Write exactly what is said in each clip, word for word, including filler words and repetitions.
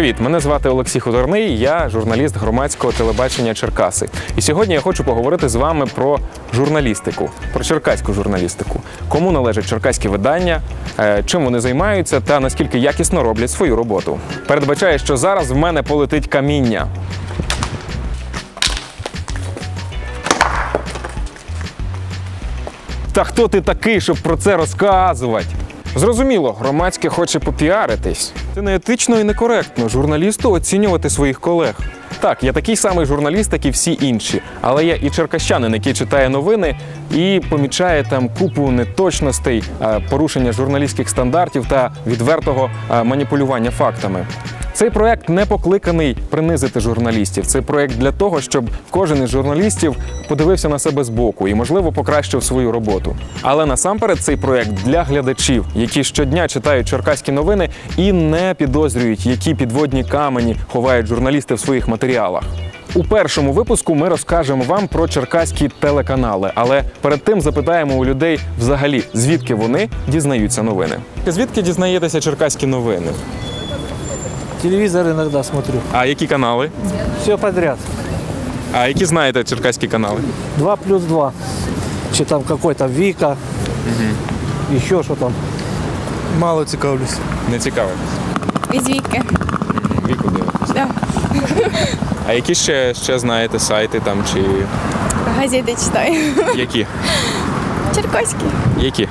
Привіт! Мене звати Олексій Худорний, я журналіст громадського телебачення Черкаси. І сьогодні я хочу поговорити з вами про журналістику, про черкаську журналістику. Кому належать черкаські видання, чим вони займаються та наскільки якісно роблять свою роботу. Передбачаю, що зараз в мене полетить каміння. Та хто ти такий, щоб про це розказувати? Зрозуміло, громадське хоче попіаритись. Це неетично і некоректно журналісту оцінювати своїх колег. Так, я такий самий журналіст, як і всі інші. Але я і черкащанин, який читає новини і помічає там купу неточностей, порушення журналістських стандартів та відвертого маніпулювання фактами. Цей проєкт не покликаний принизити журналістів. Це проєкт для того, щоб кожен із журналістів подивився на себе збоку і, можливо, покращив свою роботу. Але насамперед цей проєкт для глядачів, які щодня читають черкаські новини і не підозрюють, які підводні камені ховають журналісти в своїх матеріалах. У першому випуску ми розкажемо вам про черкаські телеканали, але перед тим запитаємо у людей взагалі, звідки вони дізнаються новини. Звідки дізнаєтеся черкаські новини? Телевизор иногда смотрю. А які канали? Все подряд. А які знаєте черкаські канали? Два плюс два. Чи там какой-то Вика. Угу. Еще что там. Мало цікавлюсь. Не цікавитесь? Із Віки. Віку дивитесь? Да. А які ще, ще знаєте сайти там чи... Газети читаю. Які? Черкаські. Які?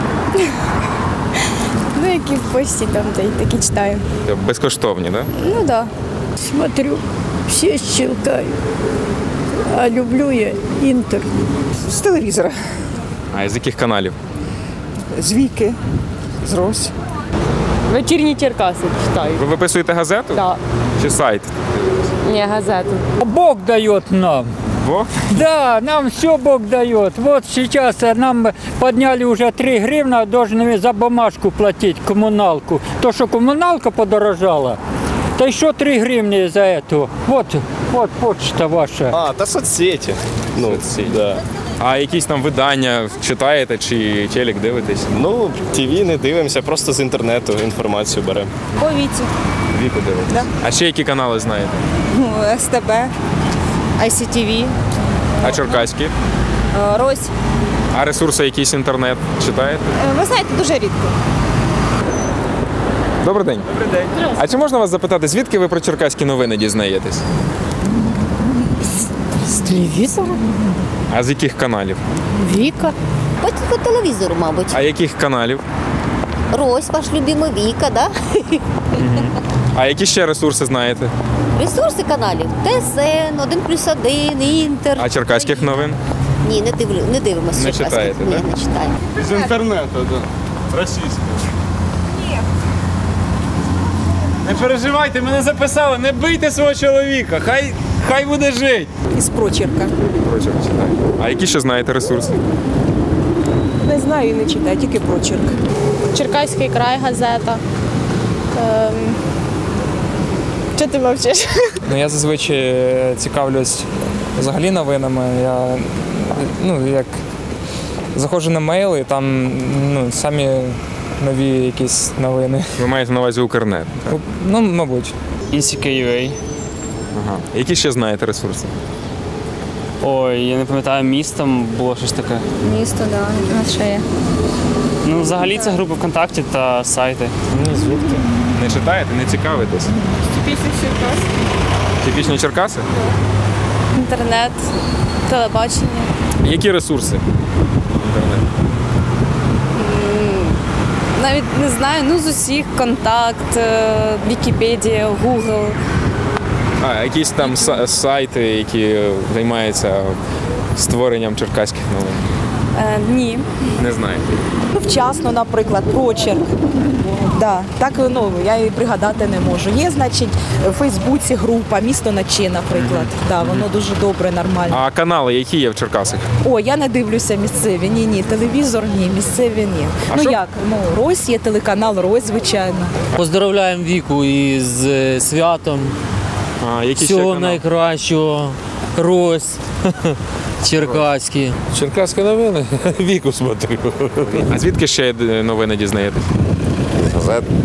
Ну, які в пості там, такі читаю. Безкоштовні, так? Ну, так. Да. Смотрю, все щелкаю. А люблю я Інтер. З телевізора. А з яких каналів? З Віки, з Рось. Вечірні Черкаси читаю. Ви виписуєте газету? Да. Чи сайт? Ні, газету. Бог дает нам. Бог? Да, нам все Бог дает. Вот сейчас нам подняли уже три гривны, должны за бумажку платить, коммуналку. То, что коммуналка подорожала, то еще три гривны за это. Вот, вот почта ваша. А, та соцсеті. Ну, Соцсеті. Да. А якісь там видання читаєте чи телек дивитесь? Ну, ТВ не дивимося, просто з інтернету інформацію беремо. По Віці. Віку дивитесь? Да. А ще які канали знаєте? Ну, С Т Б, Ай Сі Ті Ві, А черкаські? Рось. А ресурси якийсь інтернет читаєте? Ви знаєте, дуже рідко. Добрий день. Добрий день. А чи можна вас запитати, звідки ви про черкаські новини дізнаєтесь? З телевізора? А з яких каналів? Віка. Потім по телевізору, мабуть. А яких каналів? Рось, ваш любимий Віка, да? А які ще ресурси знаєте? Ресурси каналів. Т С Н, один плюс один, Інтер. А черкаських новин? Ні, не, дивлю, не дивимося. Не черкаських. читаєте, Ні, да? не читаємо. З інтернету, так. Російською. Не переживайте, мене записали, не бийте свого чоловіка, хай, хай буде жити. Із прочерка. Прочерк читаю. А які ще знаєте ресурси? Не знаю і не читаю, тільки прочерк. Черкаський край, газета. Ем... Що ти мовчиш? Ну, я зазвичай цікавлюсь взагалі новинами. Я, ну, як заходжу на мейл і там, ну, самі нові якісь новини. Ви маєте на увазі Укрнет? Так? Ну, мабуть. Інсіка ю ей. Ага. Які ще знаєте ресурси? Ой, я не пам'ятаю, містом було щось таке. Місто, так, да. У нас ще є. Ну, взагалі це групи ВКонтакті та сайти. Ні, звідки? Не читаєте, не цікавитесь? Типічні Черкаси. Типічні Черкаси? Інтернет, телебачення. Які ресурси? Інтернет. Навіть не знаю, ну з усіх, Контакт, Вікіпедія, Гугл. А, якісь там сайти, які займаються створенням черкаських новин? Е, ні. Не знаєте. Ну, вчасно, наприклад, прочерк. Да, так, ну, я і пригадати не можу. Є, значить, в Фейсбуці група «Місто на Чи», наприклад. Да, воно дуже добре, нормально. А канали які є в Черкасах? О, я не дивлюся місцеві. Ні-ні, телевізор ні, місцеві ні. А ну що? як, ну, Рось є, телеканал Рось, звичайно. Поздравляємо Віку із е, святом. А, які ще Всього канали? найкращого. Рось. Черкаські. Черкаські новини? Віку смотрю. А звідки ще новини дізнаєтесь? Газет.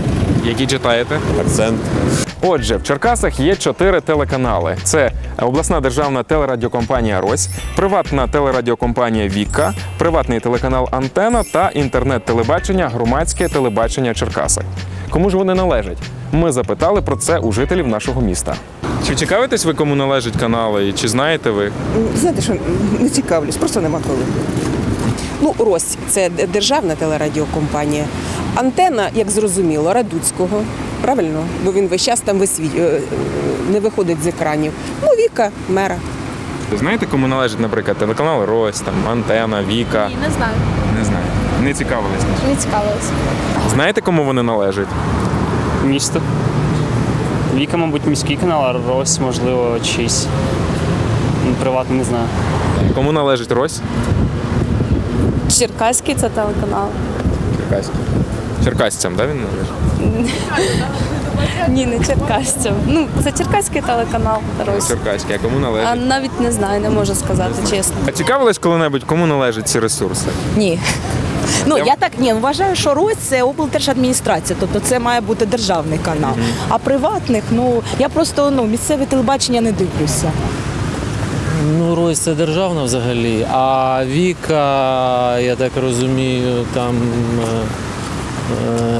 Які читаєте? Акцент. Отже, в Черкасах є чотири телеканали. Це обласна державна телерадіокомпанія «Рось», приватна телерадіокомпанія «Віка», приватний телеканал «Антена» та інтернет-телебачення «Громадське телебачення Черкаси». Кому ж вони належать? Ми запитали про це у жителів нашого міста. Чи цікавитесь ви, кому належать канали, і чи знаєте ви? Знаєте, що не цікавлюсь, просто нема коли. Ну, «Рось» – це державна телерадіокомпанія. «Антена», як зрозуміло, Радуцького, правильно? Бо він весь час там висві... не виходить з екранів. Ну, «Віка» – мера. Ви знаєте, кому належить, наприклад, телеканал «Рось», там, «Антена», «Віка»? Ні, не знаю. Не знаю. Не цікавились? Не цікавилась. Знаєте, кому вони належать? Місто. Віка, мабуть, міський канал, а «Рось», можливо, чийсь. Приватний, не знаю. Кому належить «Рось»? Черкаський це телеканал. Черкаський. Черкасцям, так, да, він належить? Ні, не черкасцям. Ну, це черкаський телеканал. Рось. Черкаський, а кому належить? А навіть не знаю, не можу сказати, чесно. А цікавились коли-небудь, кому належать ці ресурси? Ні. Ну, Я- я так ні, вважаю, що «Рось» – це облдержадміністрація, тобто це має бути державний канал. А приватних, ну, я просто, ну, місцеве телебачення не дивлюся. Ну, «Рось» – це державна взагалі, а «Віка», я так розумію, там е, е,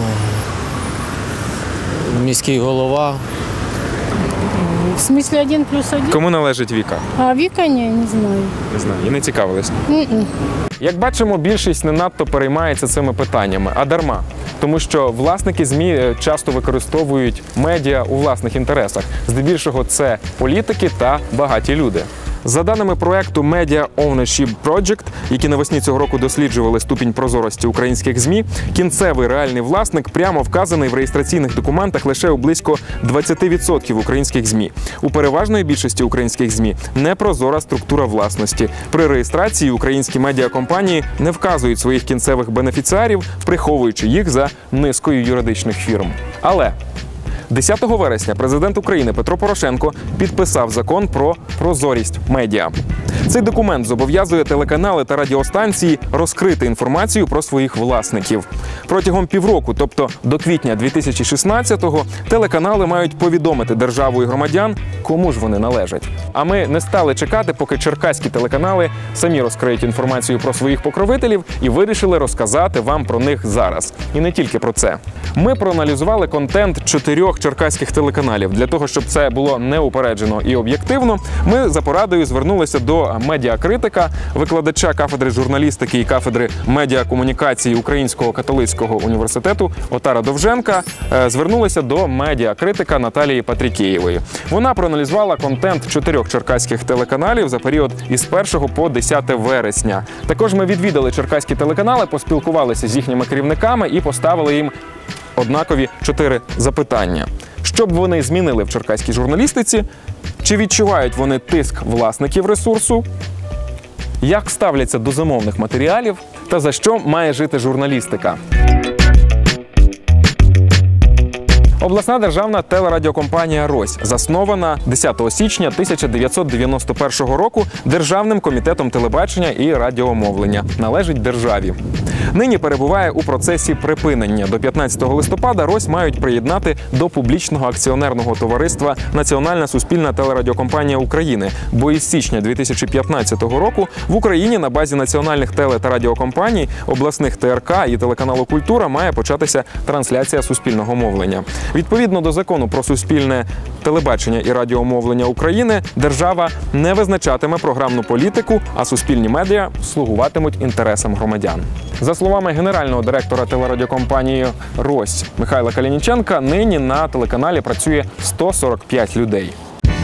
міський голова. В смысле один плюс один? Кому належить Віка? А Вика не, не знаю. Не знаю, і не цікавились. М-м. Як бачимо, більшість не надто переймається цими питаннями, а дарма. Тому що власники ЗМІ часто використовують медіа у власних інтересах. Здебільшого це політики та багаті люди. За даними проекту Media Ownership Project, які навесні цього року досліджували ступінь прозорості українських ЗМІ, кінцевий реальний власник прямо вказаний в реєстраційних документах лише у близько двадцять відсотків українських ЗМІ. У переважної більшості українських ЗМІ непрозора структура власності. При реєстрації українські медіакомпанії не вказують своїх кінцевих бенефіціарів, приховуючи їх за низкою юридичних фірм. Але десятого вересня президент України Петро Порошенко підписав закон про прозорість медіа. Цей документ зобов'язує телеканали та радіостанції розкрити інформацію про своїх власників. Протягом півроку, тобто до квітня дві тисячі шістнадцятого, телеканали мають повідомити державу і громадян, кому ж вони належать. А ми не стали чекати, поки черкаські телеканали самі розкриють інформацію про своїх покровителів і вирішили розказати вам про них зараз. І не тільки про це. Ми проаналізували контент чотирьох черкаських телеканалів. Для того, щоб це було неупереджено і об'єктивно, ми за порадою звернулися до медіакритика, викладача кафедри журналістики і кафедри медіакомунікації Українського католицького університету Отара Довженка, звернулися до медіакритика Наталії Патрікеєвої. Вона проаналізувала контент чотирьох черкаських телеканалів за період із першого по десяте вересня. Також ми відвідали черкаські телеканали, поспілкувалися з їхніми керівниками і поставили їм однакові чотири запитання. Що б вони змінили в черкаській журналістиці? Чи відчувають вони тиск власників ресурсу? Як ставляться до замовних матеріалів? Та за що має жити журналістика? Обласна державна телерадіокомпанія «Рось» заснована десятого січня тисяча дев'ятсот дев'яносто першого року Державним комітетом телебачення і радіомовлення. Належить державі. Нині перебуває у процесі припинення. До п'ятнадцятого листопада «Рось» мають приєднати до публічного акціонерного товариства «Національна суспільна телерадіокомпанія України», бо із січня дві тисячі п'ятнадцятого року в Україні на базі національних теле- та радіокомпаній, обласних Те Ер Ка і телеканалу «Культура» має початися трансляція суспільного мовлення. Відповідно до закону про суспільне телебачення і радіомовлення України, держава не визначатиме програмну політику, а суспільні медіа слугуватимуть інтересам громадян. За словами генерального директора телерадіокомпанії «Рось» Михайла Калініченка, нині на телеканалі працює сто сорок п'ять людей.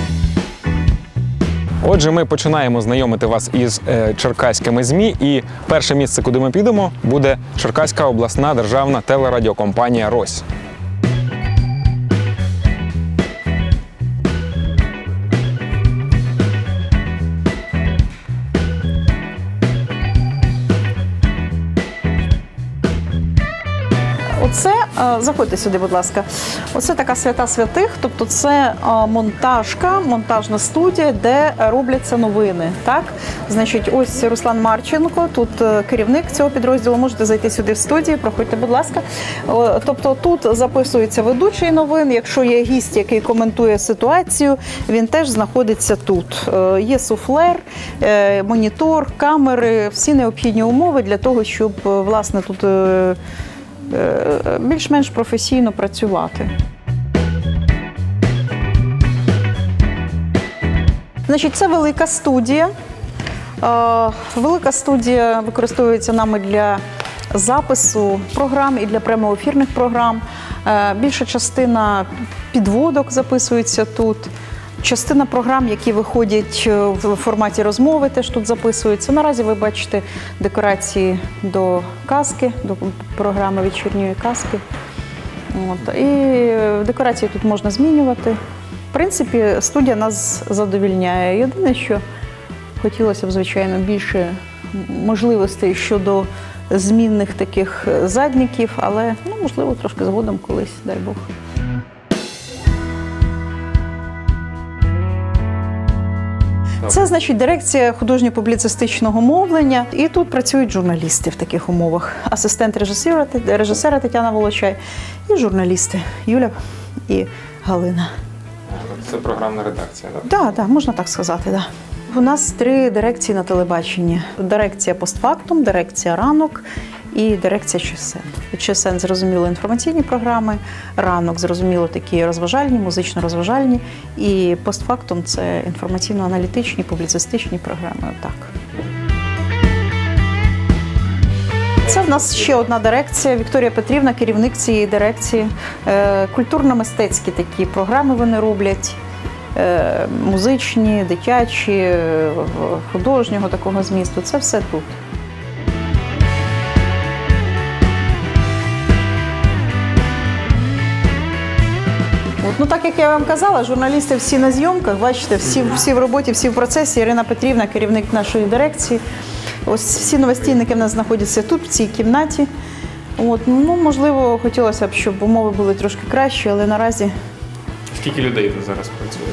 Отже, ми починаємо знайомити вас із е, черкаськими ЗМІ, і перше місце, куди ми підемо, буде Черкаська обласна державна телерадіокомпанія «Рось». Оце, заходьте сюди, будь ласка, оце така свята святих, тобто це монтажка, монтажна студія, де робляться новини, так? Значить, ось Руслан Марченко, тут керівник цього підрозділу, можете зайти сюди в студію, проходьте, будь ласка. Тобто тут записується ведучий новин, якщо є гість, який коментує ситуацію, він теж знаходиться тут. Є суфлер, монітор, камери, всі необхідні умови для того, щоб, власне, тут більш-менш професійно працювати. Значить, це велика студія. Велика студія використовується нами для запису програм і для прямоефірних програм. Більша частина підводок записується тут. Частина програм, які виходять в форматі розмови, теж тут записуються. Наразі ви бачите декорації до казки, до програми вечірньої казки. От. І декорації тут можна змінювати. В принципі, студія нас задовільняє. Єдине, що хотілося б, звичайно, більше можливостей щодо змінних таких задніків, але, ну, можливо, трошки згодом колись, дай Бог. Це, значить, дирекція художньо-публіцистичного мовлення. І тут працюють журналісти в таких умовах. Асистент режисера, режисера Тетяна Волочай і журналісти Юля і Галина. Це програмна редакція, так? Так, так, можна так сказати, так. У нас три дирекції на телебаченні. Дирекція постфактум, дирекція ранок і дирекція ЧСН. ЧСН, зрозуміло, інформаційні програми, ранок, зрозуміло, такі розважальні, музично-розважальні, і постфактум – це інформаційно-аналітичні, публіцистичні програми, отак. Це в нас ще одна дирекція. Вікторія Петрівна, керівник цієї дирекції. Культурно-мистецькі такі програми вони роблять. Музичні, дитячі, художнього такого змісту. Це все тут. От, ну, так як я вам казала, журналісти всі на зйомках, бачите, всі, всі в роботі, всі в процесі. Ірина Петрівна, керівник нашої дирекції. Ось всі новостійники в нас знаходяться тут, в цій кімнаті. От, ну, можливо, хотілося б, щоб умови були трошки кращі, але наразі... Скільки людей тут зараз працює?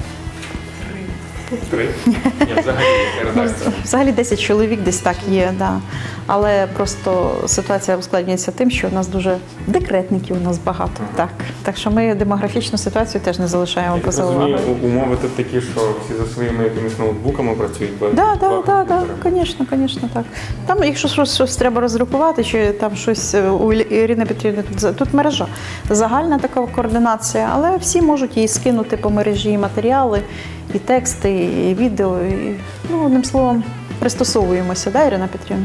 Три? Ні, взагалі, яка редакція? Взагалі десять чоловік десь так є, да. Але просто ситуація ускладнюється тим, що у нас дуже декретників у нас багато. Ага. Так. Так що ми демографічну ситуацію теж не залишаємо поза увагою. Умови тут такі, що всі за своїми якимись ноутбуками працюють? Так, так, так, так, звісно, звісно, так. Там, якщо щось, щось треба роздрукувати, чи там щось у Ірини Петрівни, тут, тут мережа. Загальна така координація, але всі можуть їй скинути по мережі матеріали, і тексти, і відео, і, ну, одним словом, пристосовуємося, да, Ірина Петрівна?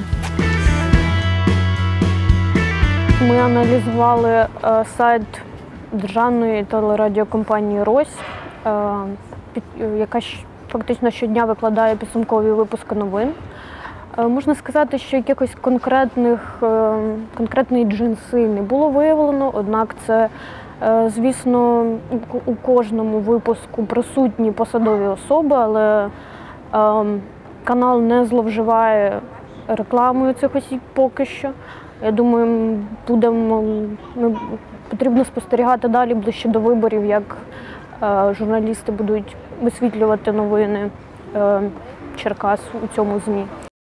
Ми аналізували е, сайт державної телерадіокомпанії «Рось», е, під, яка ж, фактично щодня викладає підсумкові випуски новин. Е, можна сказати, що якихось конкретних, е, конкретної джинси не було виявлено, однак це, е, звісно, у, у кожному випуску присутні посадові особи, але е, канал не зловживає рекламою цих осіб поки що. Я думаю, будемо, ми, потрібно спостерігати далі ближче до виборів, як е, журналісти будуть висвітлювати новини е, Черкас у цьому ЗМІ.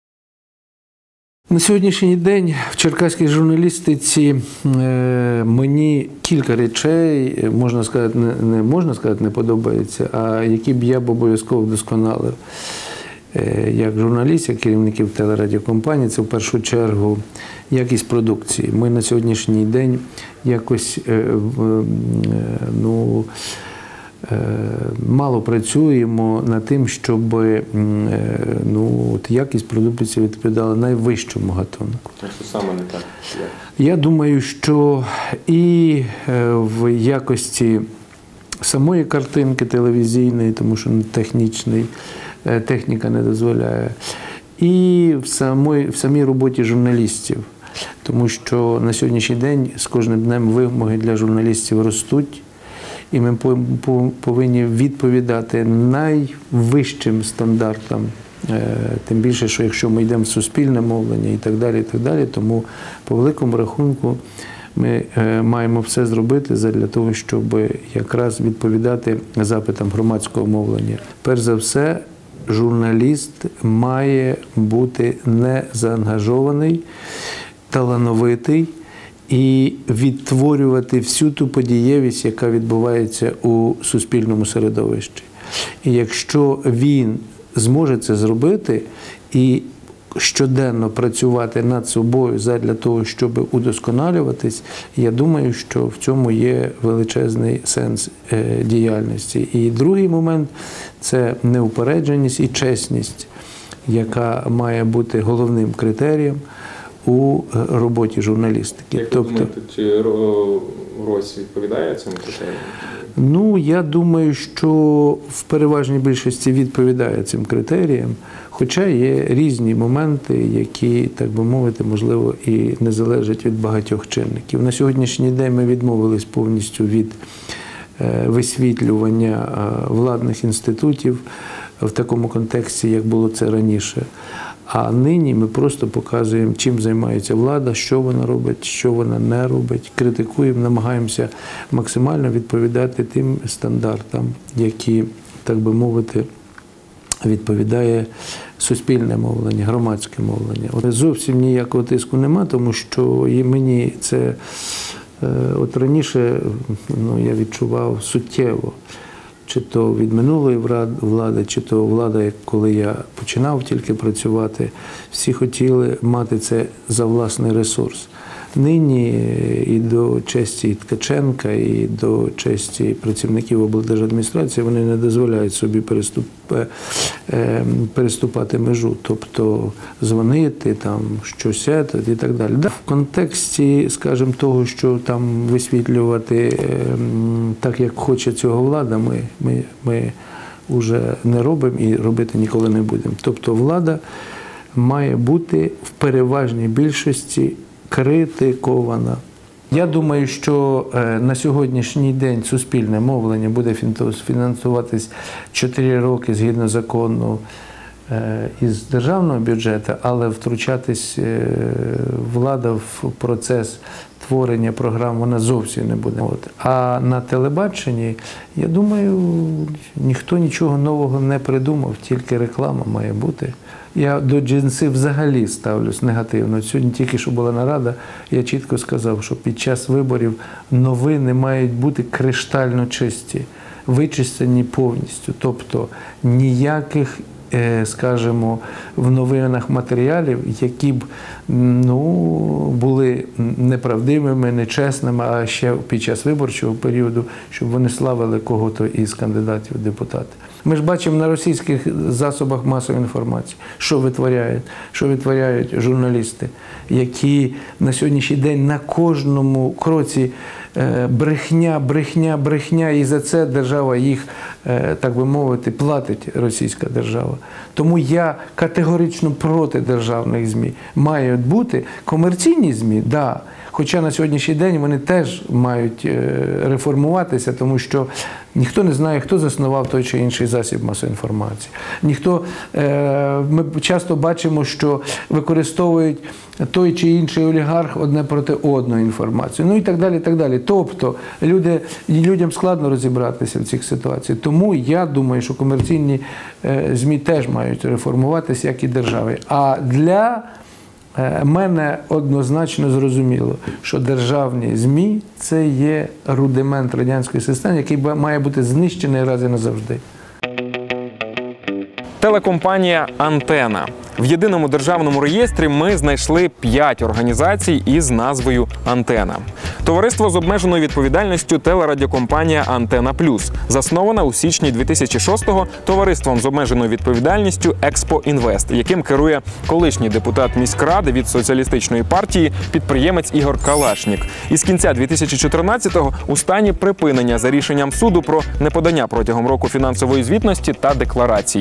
На сьогоднішній день в черкаській журналістиці е, мені кілька речей, можна сказати, не, не можна сказати, не подобається, а які б я б обов'язково вдосконалив. Як журналіст, як керівників телерадіокомпанії, це в першу чергу якість продукції. Ми на сьогоднішній день якось ну, мало працюємо над тим, щоб ну, якість продукції відповідала найвищому гатунку. Що саме не так? Я думаю, що і в якості самої картинки телевізійної, тому що технічний, техніка не дозволяє, і в самій, в самій роботі журналістів. Тому що на сьогоднішній день з кожним днем вимоги для журналістів ростуть, і ми повинні відповідати найвищим стандартам. Тим більше, що якщо ми йдемо в суспільне мовлення і так далі, і так далі, тому по великому рахунку Ми маємо все зробити для того, щоб якраз відповідати запитам громадського мовлення. Перш за все, журналіст має бути незаангажований, талановитий і відтворювати всю ту подієвість, яка відбувається у суспільному середовищі. І якщо він зможе це зробити і щоденно працювати над собою задля того, щоб удосконалюватись, я думаю, що в цьому є величезний сенс діяльності. І другий момент – це неупередженість і чесність, яка має бути головним критерієм у роботі журналістики. Як ви думаєте, чи Рось відповідає цим критеріям? Ну, я думаю, що в переважній більшості відповідає цим критеріям, хоча є різні моменти, які, так би мовити, можливо, і не залежать від багатьох чинників. На сьогоднішній день ми відмовились повністю від висвітлювання владних інститутів в такому контексті, як було це раніше. А нині ми просто показуємо, чим займається влада, що вона робить, що вона не робить, критикуємо, намагаємося максимально відповідати тим стандартам, які, так би мовити, відповідає суспільне мовлення, громадське мовлення. От зовсім ніякого тиску нема, тому що і мені це от раніше ну, я відчував суттєво. Чи то від минулої влади, чи то влада, коли я починав тільки працювати, всі хотіли мати це за власний ресурс. Нині і до честі Ткаченка, і до честі працівників облдержадміністрації вони не дозволяють собі переступ, переступати межу, тобто дзвонити, там, щось і так далі. В контексті, скажімо, того, що там висвітлювати так, як хоче цього влада, ми, ми, ми вже не робимо і робити ніколи не будемо. Тобто влада має бути в переважній більшості критикована. Я думаю, що на сьогоднішній день суспільне мовлення буде фінансуватись чотири роки згідно закону із державного бюджету, але втручатись влада в процес творення програм вона зовсім не буде. А на телебаченні, я думаю, ніхто нічого нового не придумав, тільки реклама має бути. Я до джинси взагалі ставлюсь негативно. Сьогодні тільки що була нарада, я чітко сказав, що під час виборів новини мають бути криштально чисті, вичистені повністю. Тобто ніяких, скажімо, в новинах матеріалів, які б ну, були неправдивими, нечесними, а ще під час виборчого періоду, щоб вони славили кого-то із кандидатів в депутати. Ми ж бачимо на російських засобах масової інформації, що витворяють, що витворяють журналісти, які на сьогоднішній день на кожному кроці брехня, брехня, брехня, і за це держава їх, так би мовити, платить, російська держава. Тому я категорично проти державних ЗМІ. Мають бути комерційні ЗМІ, так, да. Хоча на сьогоднішній день вони теж мають реформуватися, тому що ніхто не знає, хто заснував той чи інший засіб масової інформації. Ніхто, ми часто бачимо, що використовують той чи інший олігарх одне проти одної інформацію. Ну і так далі, і так далі. Тобто люди, людям складно розібратися в цих ситуаціях. Тому я думаю, що комерційні ЗМІ теж мають реформуватися, як і держави. А для мене однозначно зрозуміло, що державні ЗМІ – це є рудимент радянської системи, який має бути знищений раз і назавжди. Телекомпанія «Антена». В єдиному державному реєстрі ми знайшли п'ять організацій із назвою «Антена». Товариство з обмеженою відповідальністю телерадіокомпанія «Антена Плюс», заснована у січні дві тисячі шостого товариством з обмеженою відповідальністю «Експо Інвест», яким керує колишній депутат міськради від соціалістичної партії, підприємець Ігор Калашнік. Із кінця дві тисячі чотирнадцятого у стані припинення за рішенням суду про неподання протягом року фінансової звітності та декларацій.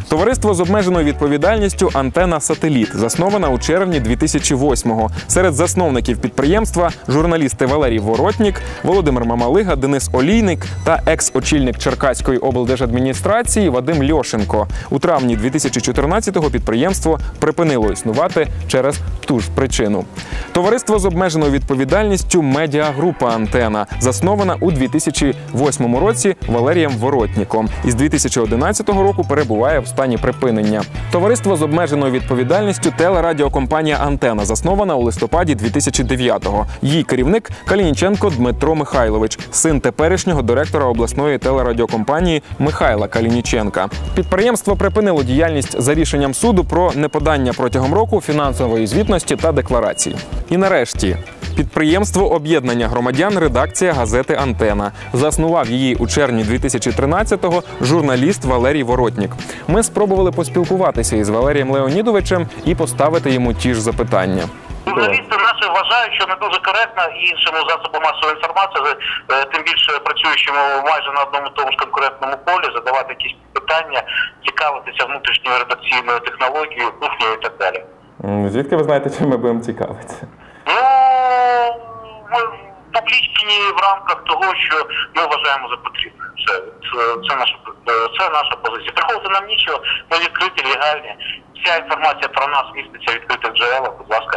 Товариство з обмеженою відповідальністю «Антена Сателіт» заснована у червні дві тисячі восьмого. Серед засновників підприємства – журналісти Валерій Воротнік, Володимир Мамалига, Денис Олійник та екс-очільник Черкаської облдержадміністрації Вадим Льошенко. У травні дві тисячі чотирнадцятого підприємство припинило існувати через ту ж причину. Товариство з обмеженою відповідальністю «Медіагрупа Антена» заснована у дві тисячі восьмому році Валерієм Воротніком і з дві тисячі одинадцятого року перебуває в стані припинення. Товариство з обмеженою відповідальністю телерадіокомпанія «Антена» заснована у листопаді дві тисячі дев'ятого. Її керівник – Калініченко Дмитро Михайлович, син теперішнього директора обласної телерадіокомпанії Михайла Калініченка. Підприємство припинило діяльність за рішенням суду про неподання протягом року фінансової звітності та декларацій. І нарешті, підприємство «Об'єднання громадян» редакція газети «Антена». Заснував її у червні дві тисячі тринадцятого журналіст Валерій Воротнік. Ми спробували поспілкуватися із Валерієм Леонідовичем і поставити йому ті ж запитання. Журналісти наші вважають, що не дуже коректно іншому засобу масової інформації, тим більше працюючому майже на одному тому ж конкурентному полі, задавати якісь питання, цікавитися внутрішньою редакційною технологією, кухнею і так далі. Звідки ви знаєте, чим ми будемо цікавитися? Ну, ми публічні в рамках того, що ми вважаємо за потрібне. Це, це, це, наша, це наша позиція. Приховувати нам нічого, ми відкриті, легальні. Вся інформація про нас міститься в відкритих джерелах, будь ласка.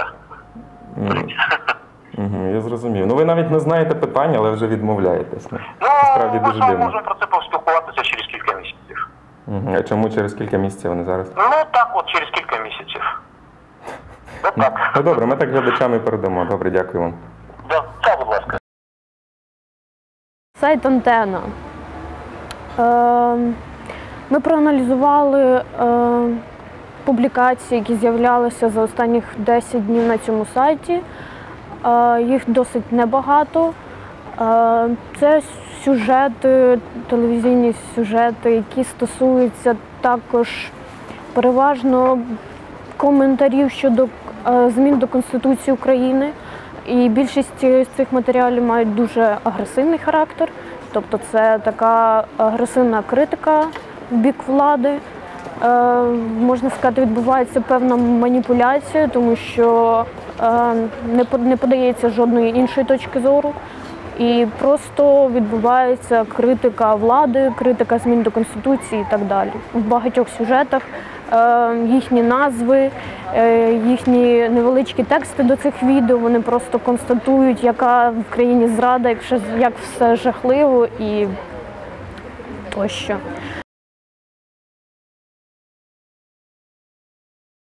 Угу, я зрозумів. Ну ви навіть не знаєте питання, але вже відмовляєтесь. Ну, Справді ми дуже з вами дивно. можемо про це поспілкуватися через кілька місяців. Угу. А чому через кілька місяців вони зараз? Ну так от, через кілька місяців. От так. Ну добре, ми так глядачам і передамо. Добре, дякую вам. Да, так, будь ласка. Сайт «Антена». Е, ми проаналізували е, публікації, які з'являлися за останніх десять днів на цьому сайті. Е, їх досить небагато. Е, це сюжети, телевізійні сюжети, які стосуються також переважно коментарів щодо е, змін до Конституції України. І більшість з цих матеріалів мають дуже агресивний характер. Тобто це така агресивна критика в бік влади. Е, можна сказати, відбувається певна маніпуляція, тому що е, не, не подається жодної іншої точки зору. І просто відбувається критика влади, критика змін до Конституції і так далі. В багатьох сюжетах е, їхні назви, е, їхні невеличкі тексти до цих відео, вони просто констатують, яка в країні зрада, як все жахливо і тощо.